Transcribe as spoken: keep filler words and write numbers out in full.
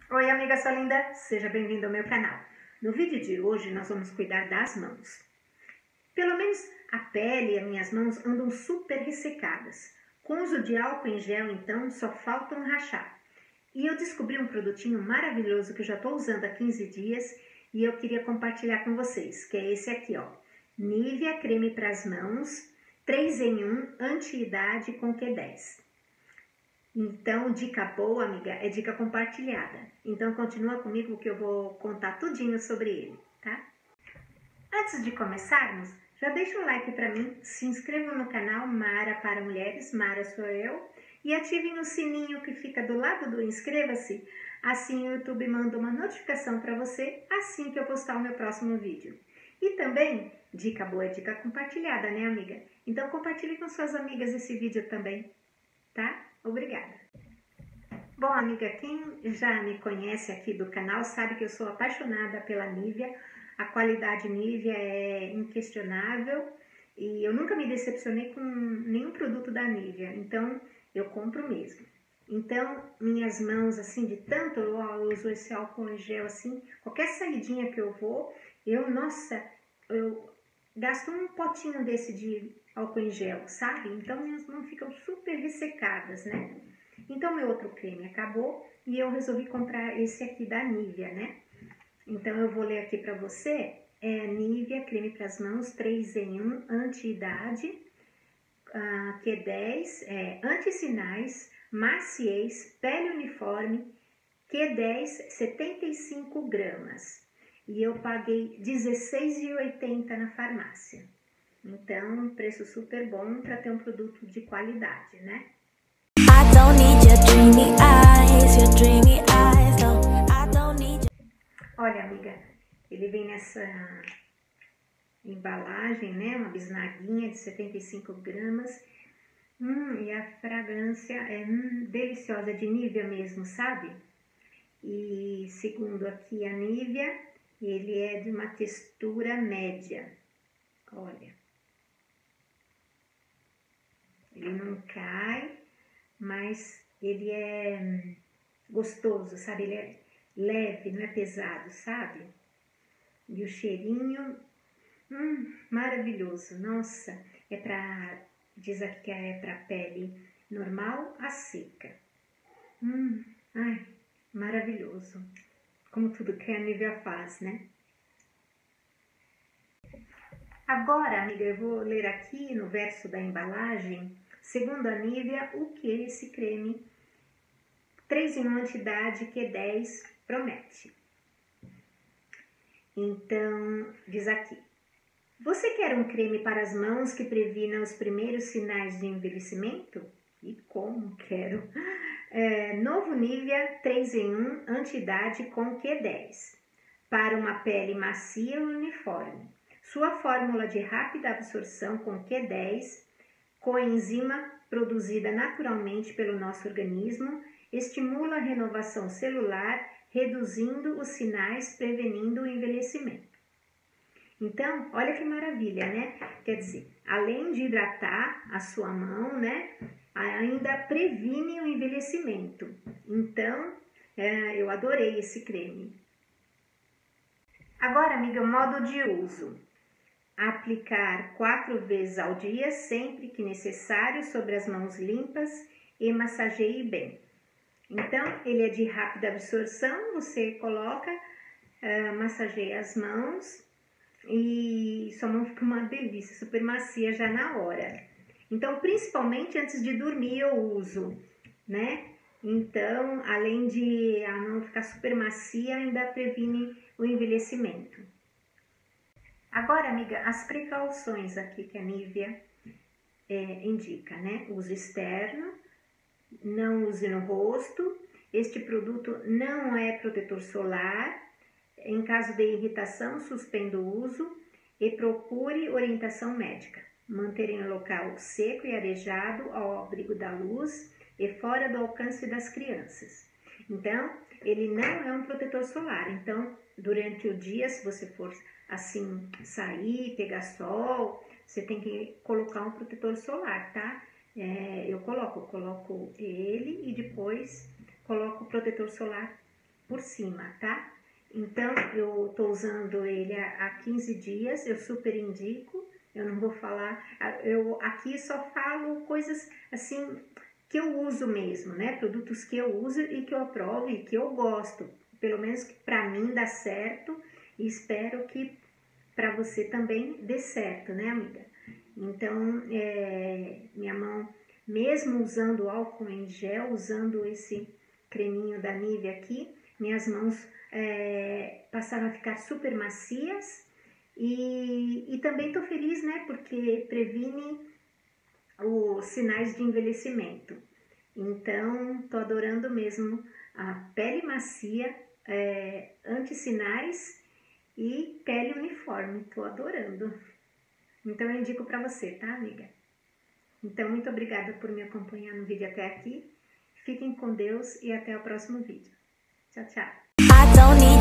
Oi, amiga sua linda, seja bem-vindo ao meu canal. No vídeo de hoje nós vamos cuidar das mãos. Pelo menos a pele e as minhas mãos andam super ressecadas. Com o uso de álcool em gel, então, só faltam rachar. E eu descobri um produtinho maravilhoso que eu já estou usando há quinze dias e eu queria compartilhar com vocês, que é esse aqui, ó. Nivea Creme para as Mãos, três em um, anti-idade com Q dez. Então, dica boa, amiga, é dica compartilhada. Então, continua comigo que eu vou contar tudinho sobre ele, tá? Antes de começarmos, já deixa um like pra mim, se inscrevam no canal Mara para Mulheres, Mara sou eu, e ativem o sininho que fica do lado do inscreva-se, assim o YouTube manda uma notificação para você assim que eu postar o meu próximo vídeo. E também, dica boa é dica compartilhada, né, amiga? Então, compartilhe com suas amigas esse vídeo também, tá? Obrigada. Bom, amiga, quem já me conhece aqui do canal sabe que eu sou apaixonada pela Nivea. A qualidade Nivea é inquestionável e eu nunca me decepcionei com nenhum produto da Nivea, então eu compro mesmo. Então, minhas mãos, assim, de tanto eu uso esse álcool em gel, assim, qualquer saidinha que eu vou, eu, nossa, eu gasto um potinho desse de álcool em gel, sabe? Então, minhas mãos ficam super ressecadas, né? Então, meu outro creme acabou e eu resolvi comprar esse aqui da Nivea, né? Então, eu vou ler aqui pra você. É Nivea Creme para as Mãos, três em um, anti-idade, uh, Q dez, é, anti-sinais, maciez, pele uniforme, Q dez, setenta e cinco gramas. E eu paguei dezesseis reais e oitenta centavos na farmácia. Então, um preço super bom para ter um produto de qualidade, né? Olha, amiga, ele vem nessa embalagem, né? Uma bisnaguinha de setenta e cinco gramas. Hum, e a fragrância é hum, deliciosa, de Nivea mesmo, sabe? E segundo aqui a Nivea, ele é de uma textura média. Olha. Ele não cai, mas ele é gostoso, sabe? Ele é leve, não é pesado, sabe? E o cheirinho, hum, maravilhoso. Nossa, é pra, diz aqui que é pra pele normal a seca. Hum, ai, maravilhoso. Como tudo que a Nivea faz, né? Agora, amiga, eu vou ler aqui no verso da embalagem, segundo a Nivea, o que esse creme três em um anti-idade Q dez promete. Então, diz aqui: você quer um creme para as mãos que previna os primeiros sinais de envelhecimento? E como quero! É, novo Nivea três em um anti-idade com Q dez para uma pele macia e uniforme. Sua fórmula de rápida absorção com Q dez, coenzima produzida naturalmente pelo nosso organismo, estimula a renovação celular, reduzindo os sinais, prevenindo o envelhecimento. Então, olha que maravilha, né? Quer dizer, além de hidratar a sua mão, né, ainda previne o envelhecimento. Então, é, eu adorei esse creme. Agora, amiga, modo de uso. Aplicar quatro vezes ao dia, sempre que necessário, sobre as mãos limpas e massageie bem. Então, ele é de rápida absorção, você coloca, uh, massageia as mãos e sua mão fica uma delícia, super macia já na hora. Então, principalmente antes de dormir eu uso, né? Então, além de a mão ficar super macia, ainda previne o envelhecimento. Agora, amiga, as precauções aqui que a Nivea é, indica, né? Uso externo, não use no rosto. Este produto não é protetor solar. Em caso de irritação, suspenda o uso e procure orientação médica. Manter em um local seco e arejado, ao abrigo da luz e fora do alcance das crianças. Então, ele não é um protetor solar. Então, durante o dia, se você for assim sair, pegar sol, você tem que colocar um protetor solar, tá? É, eu coloco, eu coloco ele e depois coloco o protetor solar por cima, tá? Então, eu tô usando ele há quinze dias, eu super indico. Eu não vou falar, eu aqui só falo coisas assim que eu uso mesmo, né? Produtos que eu uso e que eu aprovo e que eu gosto. Pelo menos que pra mim dá certo e espero que pra você também dê certo, né, amiga? Então, é, minha mão, mesmo usando álcool em gel, usando esse creminho da Nivea aqui, minhas mãos é, passaram a ficar super macias e, e também tô feliz, né, porque previne os sinais de envelhecimento. Então, tô adorando mesmo a pele macia, é, anti-sinais e pele uniforme, tô adorando. Então, eu indico pra você, tá, amiga? Então, muito obrigada por me acompanhar no vídeo até aqui. Fiquem com Deus e até o próximo vídeo. Tchau, tchau.